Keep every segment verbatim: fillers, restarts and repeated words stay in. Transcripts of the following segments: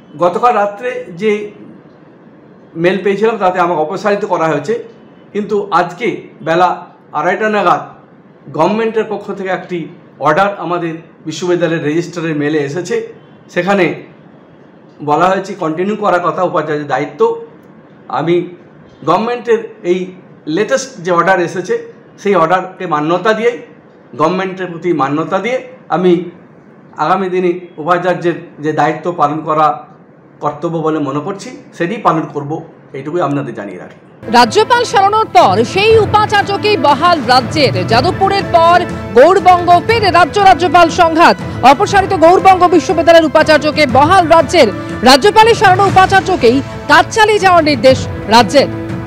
গতকাল রাত্রে যে মেল পেয়েছিলাম তাতে আমাকে অপসারিত করা হয়েছে, কিন্তু আজকে বেলা আড়াইটা নাগাদ গভর্নমেন্টের পক্ষ থেকে একটি অর্ডার আমাদের বিশ্ববিদ্যালয়ের রেজিস্ট্রারের মেলে এসেছে। সেখানে বলা হয়েছে কন্টিনিউ করার কথা উপাচার্যের দায়িত্ব। আমি গভর্নমেন্টের এই লেটেস্ট যে অর্ডার এসেছে সেই অর্ডারকে মান্যতা দিয়ে, গভর্নমেন্টের প্রতি মান্যতা দিয়ে আমি আগামী দিনে উপাচার্যের যে দায়িত্ব পালন করা কর্তব্য বলে মনে করছি সেটি পালন করব, এইটুকুই আপনাদের জানিয়ে রাখি। রাজ্যপাল সরানোর পর সেই উপাচার্যকেই বহাল রাজ্যের। যাদবপুরের পর গৌড়বঙ্গ, ফের রাজ্য রাজ্যপাল সংঘাত। অপসারিত গৌড়বঙ্গ বিশ্ববিদ্যালয়ের উপাচার্যকে বহাল রাজ্যের। রাজ্যপালের সরানো উপাচার্যকেই কাজ চালিয়ে যাওয়ার নির্দেশ রাজ্যের।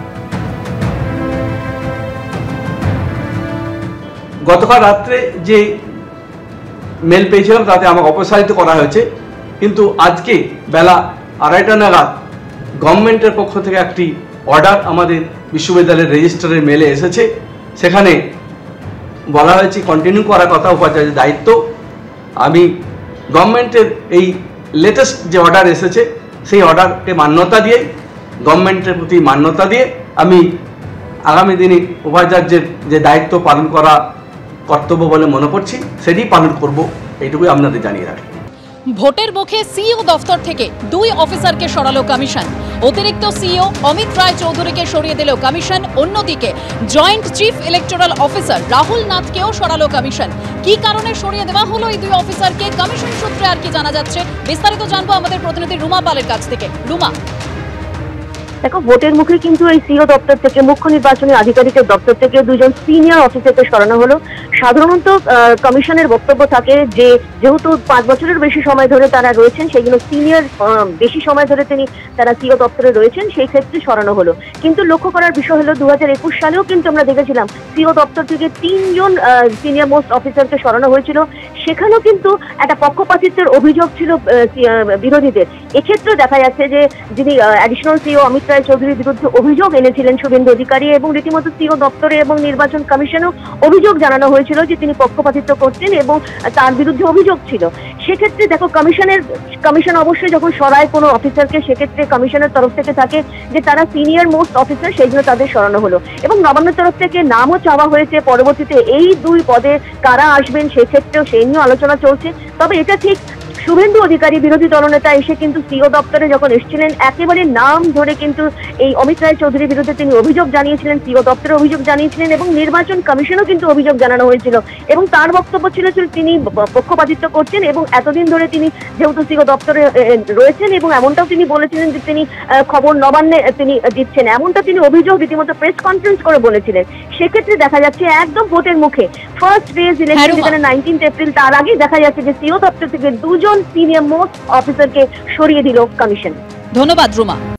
গতকাল রাত্রে যে মেল পেয়েছিলাম তাতে আমাকে অপসারিত করা হয়েছে, কিন্তু আজকে বেলা আড়াইটা নাগাদ গভর্নমেন্টের পক্ষ থেকে একটি অর্ডার আমাদের বিশ্ববিদ্যালয়ের রেজিস্ট্রারের মেলে এসেছে। সেখানে বলা হয়েছে কন্টিনিউ করার কথা উপাচার্যের দায়িত্ব। আমি গভর্নমেন্টের এই লেটেস্ট যে অর্ডার এসেছে সেই অর্ডারকে মান্যতা দিয়ে, গভর্নমেন্টের প্রতি মান্যতা দিয়ে আমি আগামী দিনে উপাচার্যের যে দায়িত্ব পালন করা কর্তব্য বলে মনে করছি সেটি পালন করব, এইটুকুই আপনাদের জানিয়ে রাখি। ভোটের মুখে সিইও দফতর থেকে দুই অফিসারকে সরালো কমিশন। অতিরিক্ত সিইও অমিত রায় চৌধুরীকে সরিয়ে দিল কমিশন। অন্যদিকে joint chief electoral officer Rahul নাথকেও সরালো কমিশন। কি কারণে সরিয়ে দেওয়া হলো এই দুই অফিসারকে, কমিশন সূত্রে আর কি জানা যাচ্ছে, বিস্তারিত জানবো আমাদের প্রতিনিধি রুমা পালের কাছ থেকে। রুমা, দেখো, ভোটের মুখে কিন্তু এই সিইও দপ্তর থেকে, মুখ্য নির্বাচনী আধিকারিকের দপ্তর থেকে দুজন সিনিয়র অফিসারকে সরানো হলো। সাধারণত কমিশনের বক্তব্য থাকে যে যেহেতু পাঁচ বছরের বেশি সময় ধরে তারা রয়েছেন, সেইগুলো সিনিয়র বেশি সময় ধরে তিনি তারা সিইও দপ্তরে রয়েছেন, সেই ক্ষেত্রে সরানো হলো। কিন্তু লক্ষ্য করার বিষয় হলো দু হাজার একুশ সালেও কিন্তু আমরা দেখেছিলাম সিইও দপ্তর থেকে তিনজন সিনিয়র মোস্ট অফিসারকে সরানো হয়েছিল। সেখানেও কিন্তু একটা পক্ষপাতিত্বের অভিযোগ ছিল বিরোধীদের। এক্ষেত্রে দেখা যাচ্ছে যে যিনি অ্যাডিশনাল সিইও অমিত রায় চৌধুরীর বিরুদ্ধে অভিযোগ এনেছিলেন শুভেন্দু অধিকারী, এবং রীতিমতো সিইও দপ্তরে এবং নির্বাচন কমিশনেও অভিযোগ জানানো হয়েছিল যে তিনি পক্ষপাতিত্ব করছেন এবং তার বিরুদ্ধে অভিযোগ ছিল। সেক্ষেত্রে দেখো, কমিশনের কমিশন অবশ্যই যখন সরায় কোনো অফিসারকে, সেক্ষেত্রে কমিশনের তরফ থেকে থাকে যে তারা সিনিয়র মোস্ট অফিসার, সেই জন্য তাদের সরানো হলো। এবং নবান্নের তরফ থেকে নামও চাওয়া হয়েছে। পরবর্তীতে এই দুই পদে কারা আসবেন সেক্ষেত্রেও সেই নিয়ে আলোচনা চলছে। তবে এটা ঠিক, শুভেন্দু অধিকারী বিরোধী দলনেতা এসে কিন্তু সিইও দপ্তরে যখন এসেছিলেন, একেবারে নাম ধরে কিন্তু এই অমিত রায় চৌধুরীর বিরুদ্ধে তিনি অভিযোগ জানিয়েছিলেন, সিইও দপ্তরে অভিযোগ জানিয়েছিলেন, এবং নির্বাচন কমিশনও কিন্তু অভিযোগ জানানো হয়েছিল। এবং তার বক্তব্য ছিল তিনি পক্ষপাতিত্ব করছেন, এবং এতদিন ধরে তিনি যেহেতু সিইও দপ্তরে রয়েছেন, এবং এমনটাও তিনি বলেছিলেন যে তিনি খবর নবান্নে তিনি দিচ্ছেন, এমনটা তিনি অভিযোগ রীতিমতো প্রেস কনফারেন্স করে বলেছিলেন। সেক্ষেত্রে দেখা যাচ্ছে একদম ভোটের মুখে ফার্স্ট ফেজ ইলেকশন যেখানে নাইনটিন্থ এপ্রিল, তার আগে দেখা যাচ্ছে যে সিইও দপ্তর থেকে দুজন সিনিয়র মোস্ট অফিসারকে সরিয়ে দিল কমিশন। ধন্যবাদ রুমা।